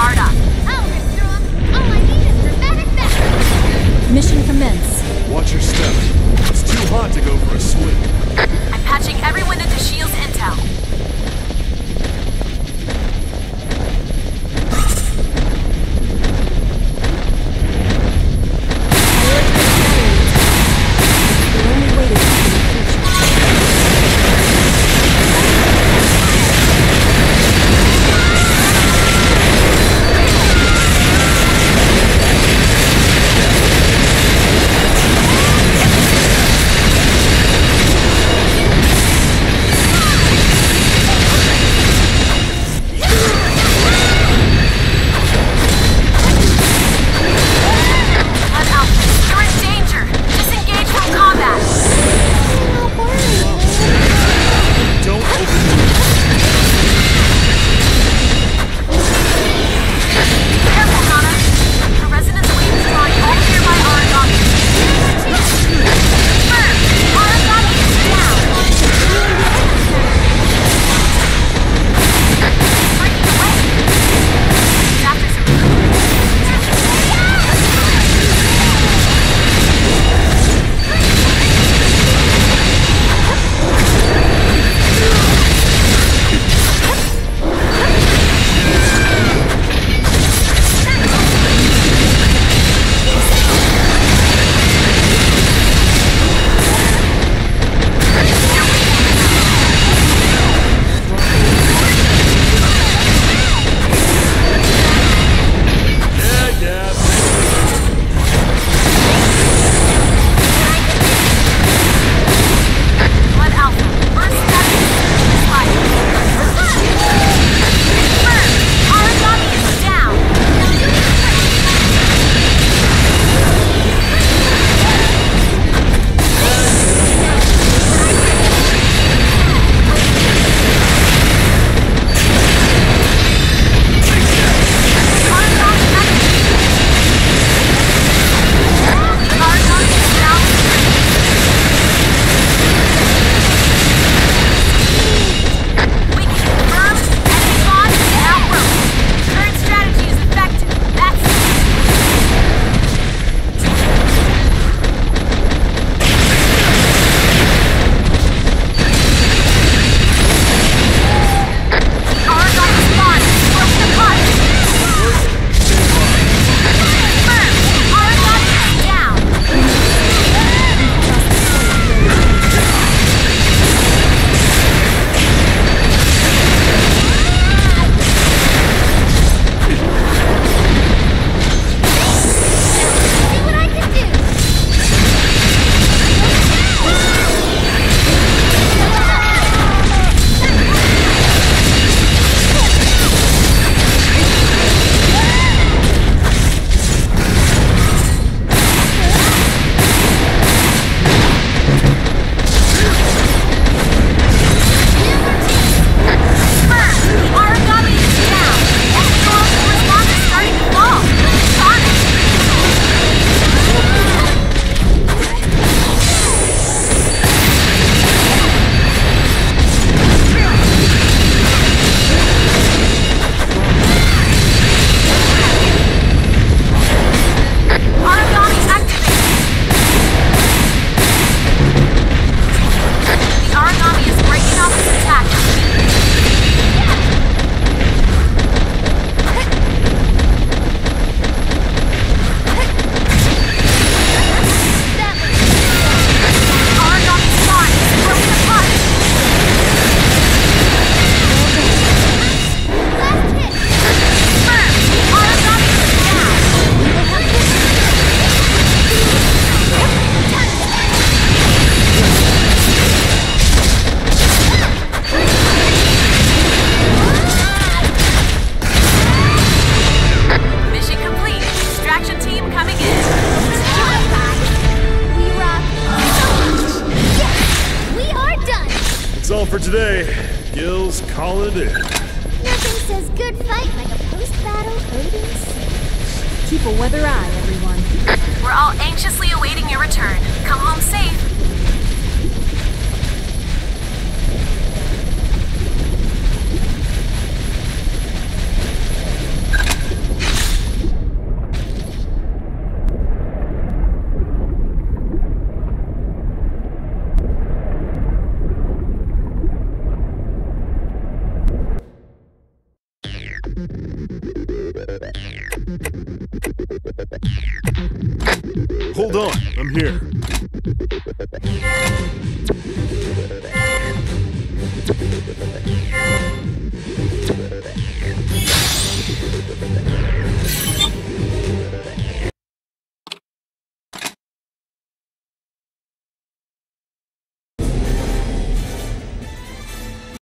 Arda. I'll restore 'em. All I need is dramatic backup. Mission commence. Watch your step. It's too hot to go for a swim. I'm patching everyone into Shield's intel. The only way to keep in the future. Blood Alpha, you're in danger. Disengage from combat. Don't open the Careful, Nana. The resonance wave is drawing all nearby origami. Firm, origami is down. Breaking away. It's after some yeah. Blood Alpha, first status is life. Firm, origami is down. Origami activated. Origami is down. We can confirm enemy boss is outbroken. Current strategy is effective. That's Origami spawn is broken apart. Confirm. Origami is down. See what I can do. Confirm. Origami is down. Ecological response is starting to fall. Sonic. Origami activated. The origami is breaking off its attack. Origami spawn is broken apart. Last hit. Confirm. Origami is down. Mission complete. Extraction team coming in. We rock so much. Yes, we are done. That's all for today. Gills, call it in. Nothing says good fight like a post-battle coding scene. Keep a weather eye, everyone. We're all anxiously awaiting your return. Come home safe. Hold on, I'm here.